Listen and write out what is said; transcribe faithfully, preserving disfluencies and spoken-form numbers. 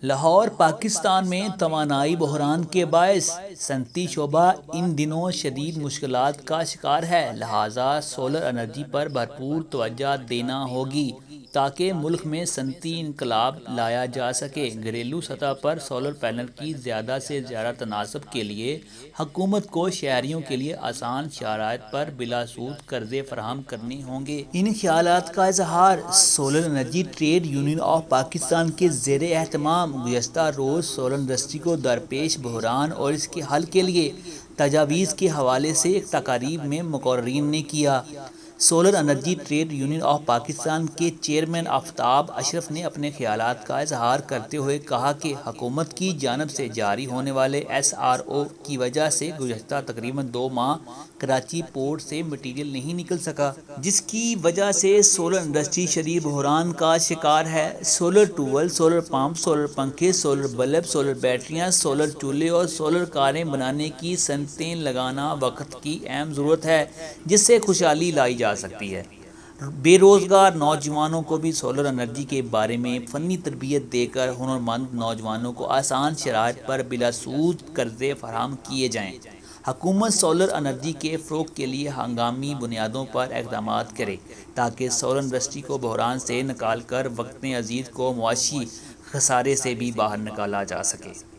لاہور پاکستان میں توانائی بحران کے باعث صنعتی شعبہ ان دنوں شدید مشکلات کا شکار ہے، لہٰذا سولر انرجی پر بھرپور توجہ دینا ہوگی تاکہ ملک میں صنعتی انقلاب لایا جا سکے۔ گھریلو سطح پر سولر پینل کی زیادہ سے زیادہ تناسب کے لیے حکومت کو شہریوں کے لیے آسان شرائط پر بلا سود قرضے فراہم کرنے ہوں گے۔ ان خیالات کا اظہار solar energy trade union of Pakistan کے زیر اہتمام گزشتہ روز سولر انڈسٹری کو درپیش بحران اور اس کے حل کے لیے تجاویز کے حوالے سے ایک تقریب میں مقررین نے کیا۔ Solar energy trade union of Pakistan کے چیئرمین آفتاب اشرف نے اپنے خیالات کا اظہار کرتے ہوئے کہا کہ حکومت کی جانب سے جاری ہونے والے ایس آر او کی وجہ سے گزشتہ تقریباً دو ماہ کراچی پورٹ سے مٹیریل نہیں نکل سکا، جس کی وجہ سے سولر انڈسٹری شدید بحران کا شکار ہے۔ Solar tubewell, solar pump, solar پنکھے، سولر بلب، سولر بیٹریاں، سولر چولہے اور سولر کاریں بنانے کی صنعتیں لگانا وقت کی اہم ضرورت ہے جس سے خوشحالی لائی جا سکتی ہے۔ بے روزگار نوجوانوں کو بھی سولر انرجی کے بارے میں فنی تربیت دے کر ہنرمند نوجوانوں کو آسان شرائط پر بلا سود قرضے فراہم کیے جائیں۔ حکومت سولر انرجی کے فروغ کے لیے ہنگامی بنیادوں پر اقدامات کرے تاکہ سولر انڈسٹری کو بحران سے نکال کر وقت عزیز کو معاشی خسارے سے بھی باہر نکالا جا سکے۔